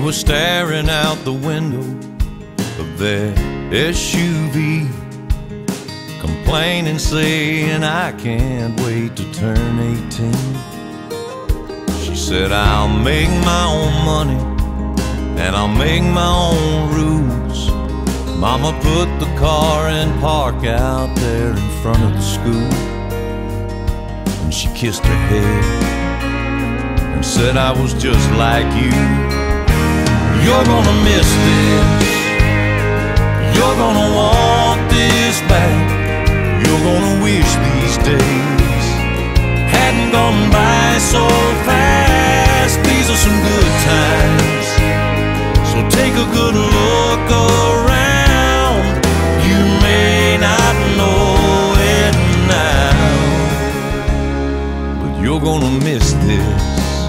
was staring out the window of that SUV, complaining, saying, I can't wait to turn 18. She said, I'll make my own money and I'll make my own rules. Mama put the car in park out there in front of the school, and she kissed her head and said, I was just like you. You're gonna miss this, you're gonna want this back, you're gonna wish these days hadn't gone by so fast. These are some good times, so take a good look around. You may not know it now, but you're gonna miss this.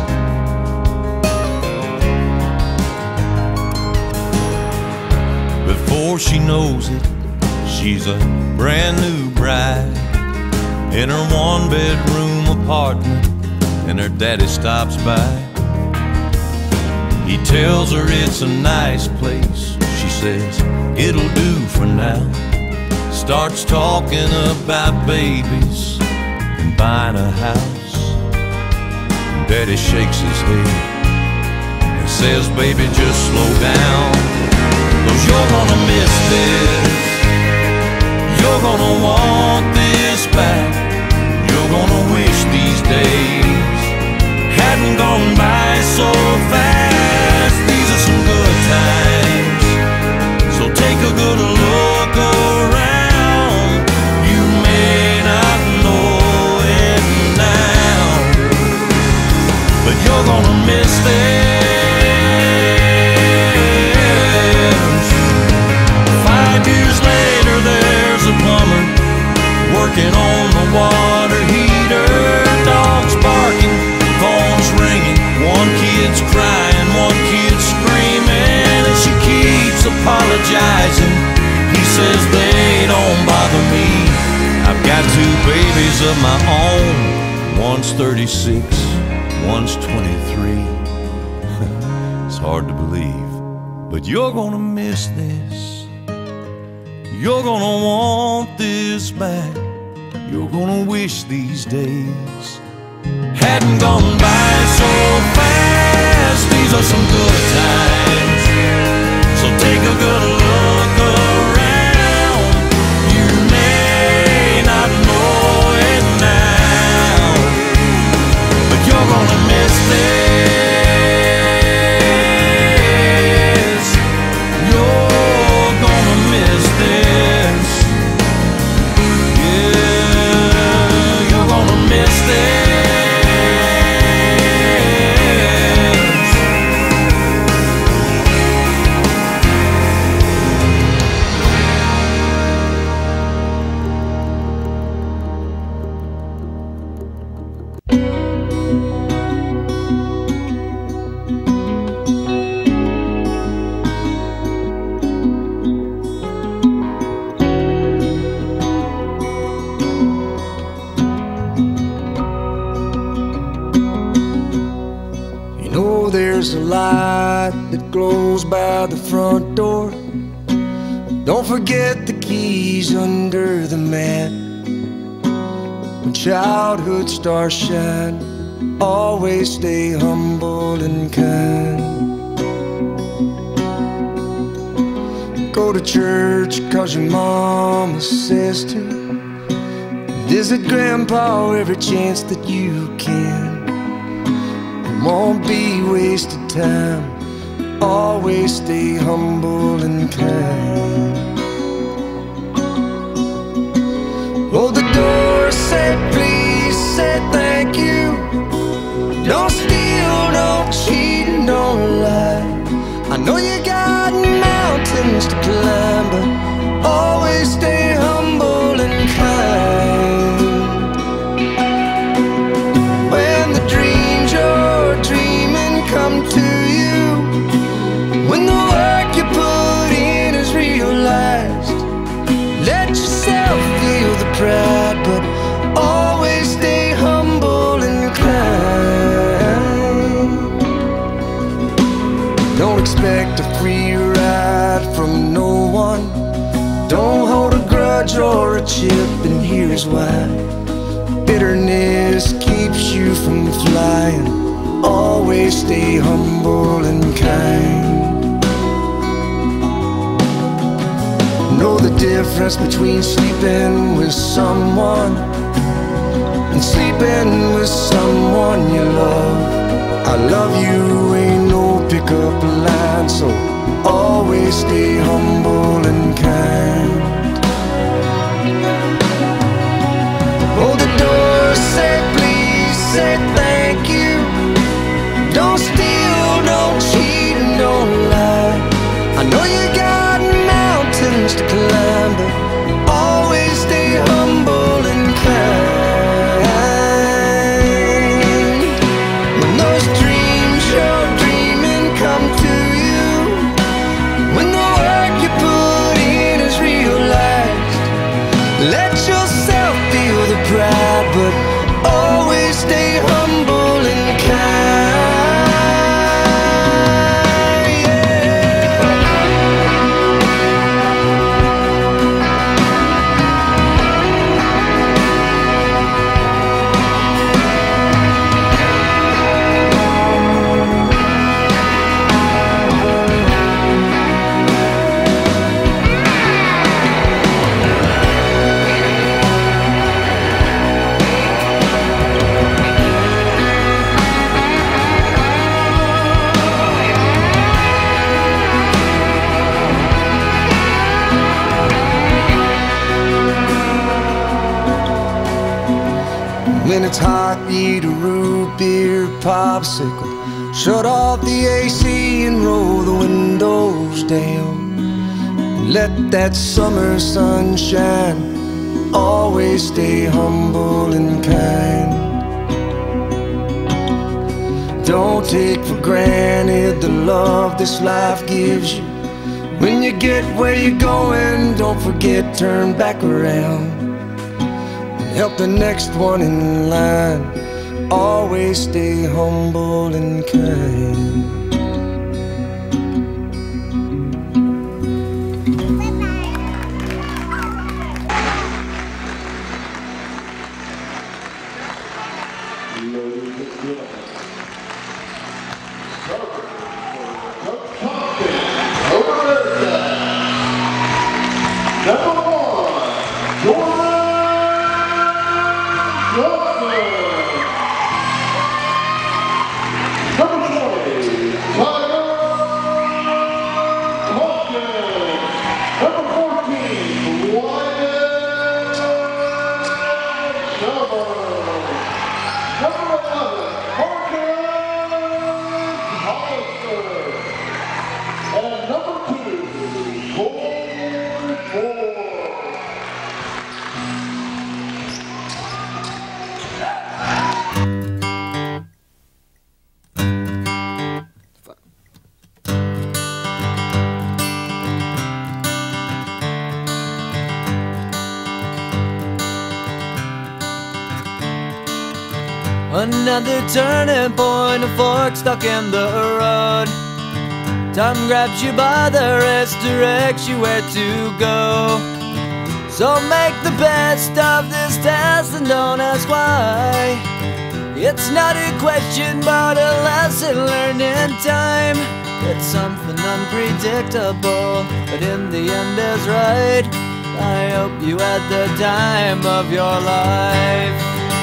Before she knows it, she's a brand new bride in her one-bedroom apartment, and her daddy stops by. He tells her it's a nice place. She says, it'll do for now. Starts talking about babies and buying a house. Daddy shakes his head and says, baby, just slow down, 'cause you're gonna miss this, you're gonna want this back, you're gonna wish these days hadn't gone by so fast. These are some good times, so take a good look around. You may not know it now, but you're gonna miss this. 5 years later, there's a plumber working on the water heater. Dogs barking, phone's ringing, one kid's crying, one kid's screaming, and she keeps apologizing. He says, they don't bother me, I've got 2 babies of my own. One's 36, one's 23. It's hard to believe, but you're gonna miss this. You're gonna want this back, you're gonna wish these days hadn't gone by so fast. These are some good times, so take a good look around. You may not know it now, but you're gonna miss this. You're gonna miss this. Yeah, you're gonna miss this. There's a light that glows by the front door. Don't forget the keys under the mat. When childhood stars shine, always stay humble and kind. Go to church 'cause your mama says to. Visit grandpa every chance that you can. Won't be wasted time, always stay humble and kind. Hold the door, say please, say thank you. Don't steal, don't cheat, and don't lie. I know you got mountains to climb, but always stay humble and kind. When the dreams you're dreaming come to you, when the work you put in is realized, let yourself feel the pride, but always stay humble and kind. Don't grudge or a chip, and here's why. Bitterness keeps you from flying. Always stay humble and kind. Know the difference between sleeping with someone and sleeping with someone you love. I love you ain't no pickup line, so always stay humble and kind. Hold the door, say please, say thank you. Don't steal, don't cheat, and don't lie. I know you got mountains to climb, but always stay humble and kind. When those dreams you're dreaming come to you, when the work you put in is realized, let yourself feel the pride, but always stay humble and kind. When it's hot, eat a root beer popsicle. Shut off the AC and roll the windows down. Let that summer sun shine. Always stay humble and kind. Don't take for granted the love this life gives you. When you get where you're going, don't forget, turn back around. Help the next one in line. Always stay humble and kind. Another turning point, a fork stuck in the road. Time grabs you by the wrist, directs you where to go. So make the best of this test and don't ask why. It's not a question but a lesson learned in time. It's something unpredictable, but in the end is right. I hope you had the time of your life.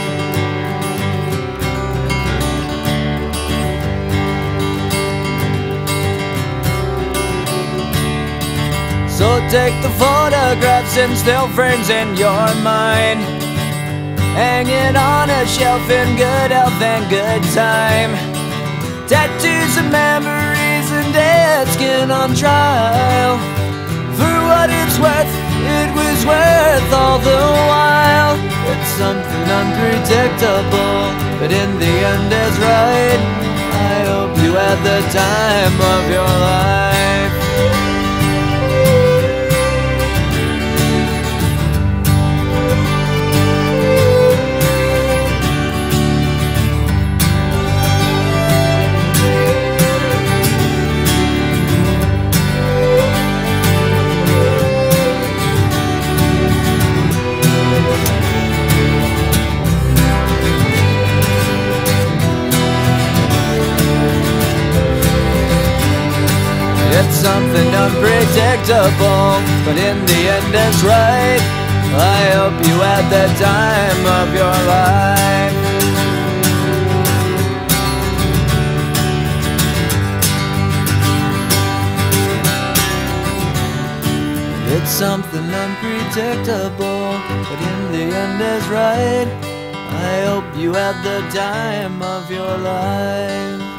So take the photographs and still frames in your mind, hang it on a shelf in good health and good time. Tattoos of memories and dead skin on trial. For what it's worth, it was worth all the while. It's something unpredictable, but in the end is right. I hope you had the time of your life. unpredictable, but in the end it's right. I hope you had the time of your life. It's something unpredictable, but in the end is right. I hope you had the time of your life.